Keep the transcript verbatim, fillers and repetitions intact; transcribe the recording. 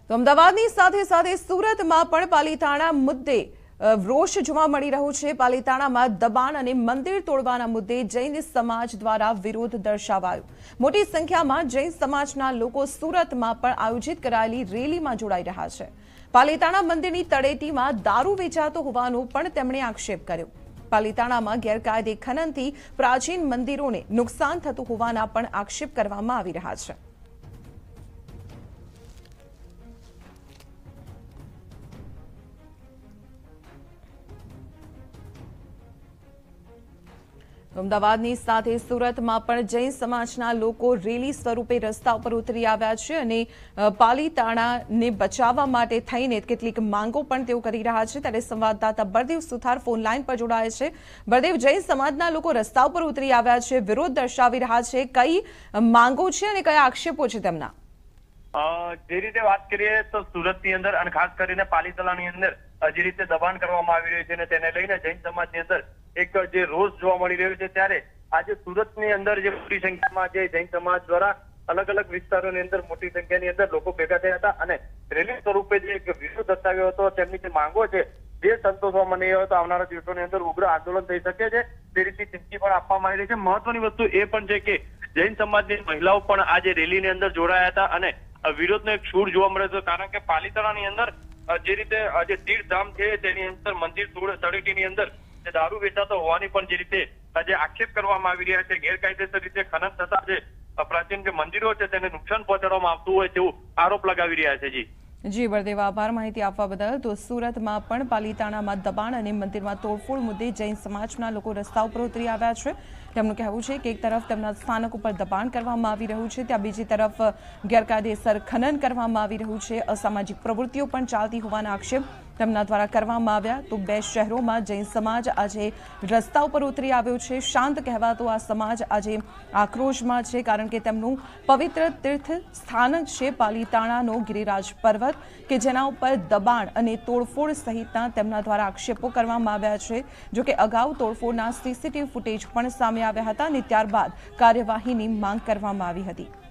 તો અમદાવાદની સાથે સાથે સુરતમાં પણ પાલિતાણા મુદ્દે રોષ જોવા મળી રહ્યો છે। પાલિતાણામાં દબાણ અને મંદિર તોડવાના મુદ્દે જૈન સમાજ દ્વારા વિરોધ દર્શાવાયો। મોટી સંખ્યામાં જૈન સમાજના લોકો સુરતમાં પણ આયોજિત કરાયેલી રેલીમાં જોડાઈ રહ્યા છે। પાલિતાણા મંદિરની તળેટીમાં દારૂ વેચાતો હોવાનો પણ તેમણે આક્ષેપ કર્યો। પાલિતાણામાં ગેરકાયદે ખનનથી પ્રાચીન મંદિરોને નુકસાન થતું હોવાના પણ આક્ષેપ કરવામાં આવી રહ્યા છે। અમદાવાદની સાથે સુરતમાં પણ જૈન સમાજના લોકો રેલી સ્વરૂપે રસ્તા ઉપર ઉતરી આવ્યા છે અને પાલિતાણાને બચાવવા માટે થઈને કેટલીક માંગો પણ તેઓ કરી રહ્યા છે। ત્યારે સંવાદદાતા બળદેવ સુથાર ફોન લાઈન પર જોડાયા છે। બળદેવ, જૈન સમાજના લોકો રસ્તા ઉપર ઉતરી આવ્યા છે, વિરોધ દર્શાવી રહ્યા છે, કઈ માંગો છે અને કયા આક્ષેપો છે તેમના? જે રીતે વાત કરીએ તો સુરતની અંદર અને ખાસ કરીને પાલિતાણાની અંદર જે રીતે દબાણ કરવામાં આવી રહ્યું છે અને તેને લઈને જૈન સમાજની અંદર એક જે રોષ જોવા મળી રહ્યો છે, ત્યારે આજે સુરતની અંદર જે મોટી સંખ્યામાં જે જૈન સમાજ દ્વારા અલગ અલગ વિસ્તારોની અંદર મોટી સંખ્યાની અંદર લોકો ભેગા થયા હતા અને રેલી સ્વરૂપે જે એક વિરોધ દર્શાવ્યો હતો। તેમની જે માંગો છે જે સંતોષવામાં નહીં આવે તો આવનારા દિવસોની અંદર ઉગ્ર આંદોલન થઈ શકે છે, તે રીતે ચીમકી પણ આપવામાં આવી રહી છે। મહત્વની વસ્તુ એ પણ છે કે જૈન સમાજની મહિલાઓ પણ આજે રેલીની અંદર જોડાયા હતા અને વિરોધનો એક સૂર જોવા મળ્યો હતો, કારણ કે પાલિતાણાની અંદર જે રીતે જે તીર્થધામ છે તેની અંદર મંદિર તળેટીની અંદર દારૂ વેચાતો હોવાની પણ જે રીતે જે આક્ષેપ કરવામાં આવી રહ્યા છે, ગેરકાયદેસર રીતે ખનન થતા જે પ્રાચીન જે મંદિરો છે તેને નુકસાન પહોંચાડવામાં આવતું હોય તેવું આરોપ લગાવી રહ્યા છે। જી જી બળદેવ, આભાર માહિતી આપવા બદલ। તો સુરતમાં પણ પાલિતાણામાં દબાણ અને મંદિરમાં તોડફોડ મુદ્દે જૈન સમાજના લોકો રસ્તા ઉપર ઉતરી આવ્યા છે। તેમનું કહેવું છે કે એક તરફ તેમના સ્થાનક ઉપર દબાણ કરવામાં આવી રહ્યું છે, ત્યાં બીજી તરફ ગેરકાયદેસર ખનન કરવામાં આવી રહ્યું છે, અસામાજિક પ્રવૃત્તિઓ પણ ચાલતી હોવાના આક્ષેપ તેમના દ્વારા કરવામાં આવ્યા। તો બે શહેરોમાં જૈન સમાજ આજે રસ્તા ઉપર ઉતરી આવ્યો છે। શાંત કહેવાતો આ સમાજ આજે આક્રોશમાં છે, કારણ કે તેમનું પવિત્ર તીર્થ સ્થાનક છે પાલિતાણાનો ગિરિરાજ પર્વત, કે જેના ઉપર દબાણ અને તોડફોડ સહિતના તેમના દ્વારા આક્ષેપો કરવામાં આવ્યા છે। જોકે અગાઉ તોડફોડના સીસીટીવી ફૂટેજ પણ સામે આવ્યા હતા અને ત્યારબાદ કાર્યવાહીની માંગ કરવામાં આવી હતી।